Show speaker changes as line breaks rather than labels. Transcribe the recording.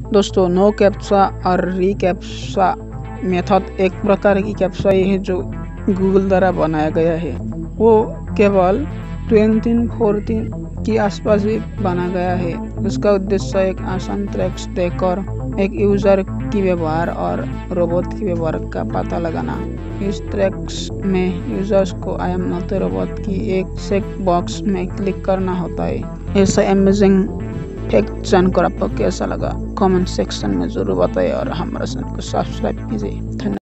दोस्तों, no captcha और रीकैप्चा method एक प्रकार की कैप्चा है जो गूगल द्वारा बनाया गया है। वो केवल 2014 के आसपास ही बना गया है। उसका उद्देश्य एक आसान ट्रैक्स देकर एक यूजर की व्यवहार और रोबोट की व्यवहार का पता लगाना। इस ट्रैक्स में यूजर्स को I am not a robot की एक चेक बॉक्स में क्लिक करना होता है। ऐसा अमेजिंग फैक्ट जानकर आपको कैसा लगा कमेंट सेक्शन में जरूर बताइए और हमारे चैनल को सब्सक्राइब कीजिए। धन्यवाद।